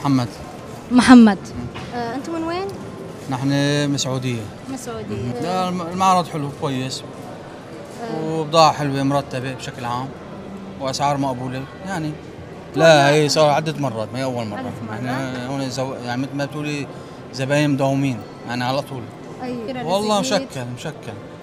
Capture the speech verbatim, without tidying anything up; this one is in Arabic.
محمد. محمد. آه، أنتم من وين؟ نحن من السعودية. من السعودية. لا المعرض حلو كويس، وبضاعة حلوة مرتبة بشكل عام، وأسعار مقبولة يعني. لا هي صار عدة مرات، ما هي أول مرة. احنا هون زو... يعني مثل ما بتقولي زباين مداومين يعني على طول. أيوة. والله مشكل مشكل